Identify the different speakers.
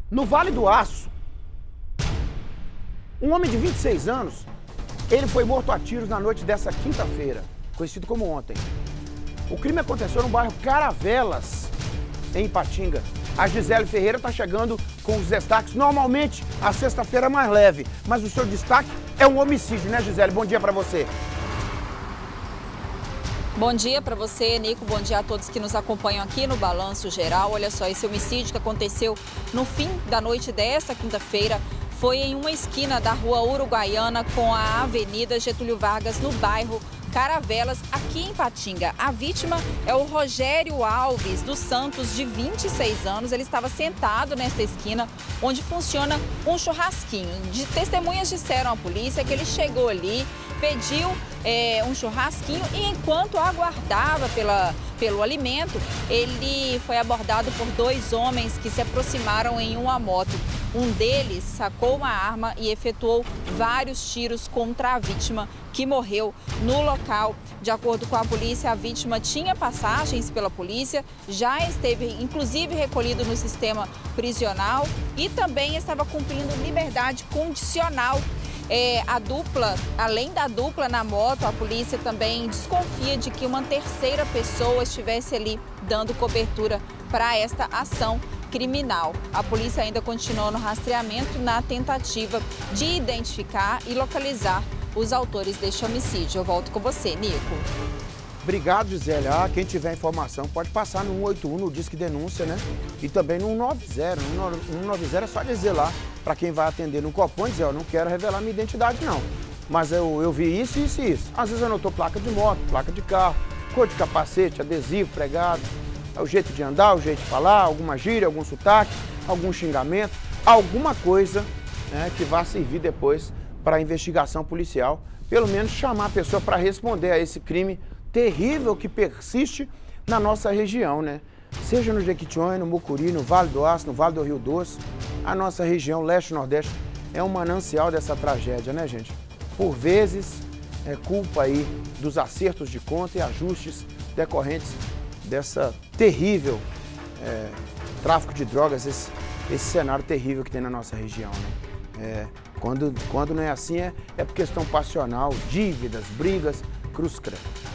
Speaker 1: No Vale do Aço, um homem de 26 anos, ele foi morto a tiros na noite dessa quinta-feira, conhecido como ontem. O crime aconteceu no bairro Caravelas, em Ipatinga. A Gisele Ferreira está chegando com os destaques. Normalmente, a sexta-feira é mais leve, mas o seu destaque é um homicídio, né, Gisele? Bom dia para você.
Speaker 2: Bom dia para você, Nico. Bom dia a todos que nos acompanham aqui no Balanço Geral. Olha só, esse homicídio que aconteceu no fim da noite desta quinta-feira foi em uma esquina da Rua Uruguaiana com a Avenida Getúlio Vargas, no bairro Caravelas, aqui em Ipatinga. A vítima é o Rogério Alves dos Santos, de 26 anos. Ele estava sentado nesta esquina onde funciona um churrasquinho. Testemunhas disseram à polícia que ele chegou ali, pediu um churrasquinho e enquanto aguardava pelo alimento, ele foi abordado por dois homens que se aproximaram em uma moto. Um deles sacou uma arma e efetuou vários tiros contra a vítima, que morreu no local. De acordo com a polícia, a vítima tinha passagens pela polícia, já esteve inclusive recolhido no sistema prisional e também estava cumprindo liberdade condicional. Além da dupla na moto, a polícia também desconfia de que uma terceira pessoa estivesse ali dando cobertura para esta ação criminal. A polícia ainda continua no rastreamento na tentativa de identificar e localizar os autores deste homicídio. Eu volto com você, Nico.
Speaker 1: Obrigado, Gisele. Quem tiver informação pode passar no 181, no Disque Denúncia, né? E também no 190. No 190 é só dizer lá para quem vai atender no Copom e dizer, eu não quero revelar minha identidade, não. Mas eu vi isso, isso e isso. Às vezes anotou placa de moto, placa de carro, cor de capacete, adesivo, pregado, o jeito de andar, o jeito de falar, alguma gíria, algum sotaque, algum xingamento, alguma coisa, né, que vá servir depois para a investigação policial, pelo menos chamar a pessoa para responder a esse crime terrível que persiste na nossa região, né? Seja no Jequitinhonha, no Mucuri, no Vale do Aço, no Vale do Rio Doce, a nossa região leste e nordeste é um manancial dessa tragédia, né, gente? Por vezes é culpa aí dos acertos de conta e ajustes decorrentes dessa terrível tráfico de drogas, esse cenário terrível que tem na nossa região, né? Quando não é assim, é por questão passional, dívidas, brigas, cruz credo.